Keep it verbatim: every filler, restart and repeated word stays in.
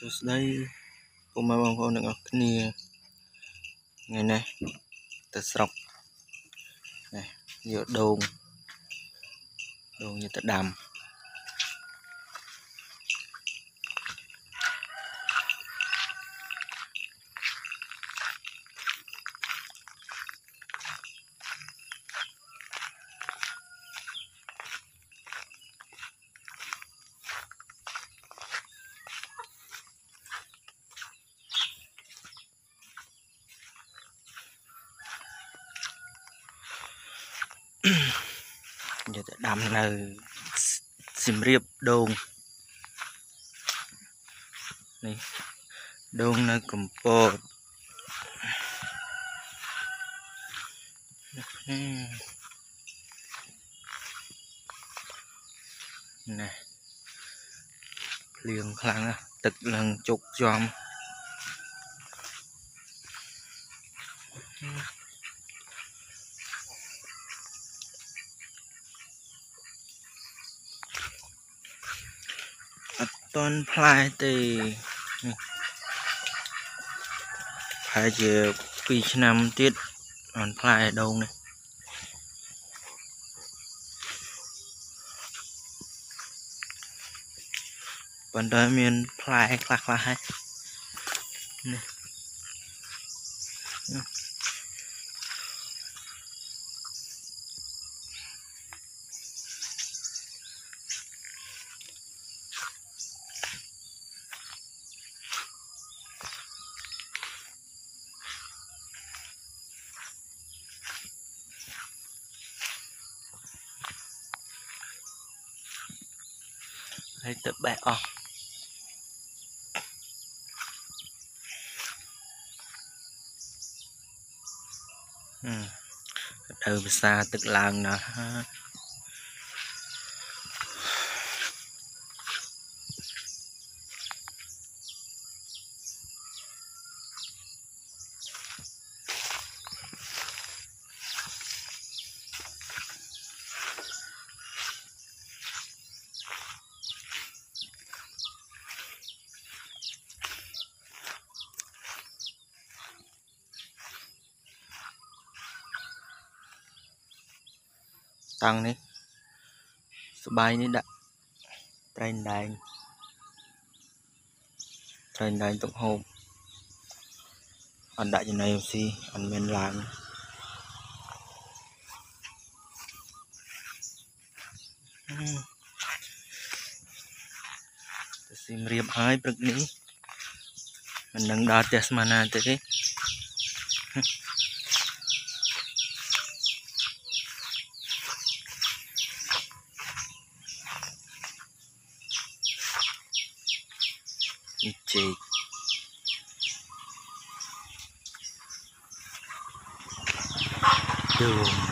đây cô mà bằng con được kia ngày này tật sọc này giữa đồn đồn như tật đàm giờ tật đàm là xìm riệp đồn này đồn nơi cầm po này liền khăn tực lần chục chom toàn plai thì phải giờ pi năm tiết còn plai ở đâu này vẫn đợi miền plai lạc lại này hay tập bẹ ọ ừ. Từ xa tức lần nè tăng đi bay đi đã train đàn train đàn tổng hôm anh đại như này gì anh men làm sim riệp hai bực ní mình đang đo test mana thế chị đường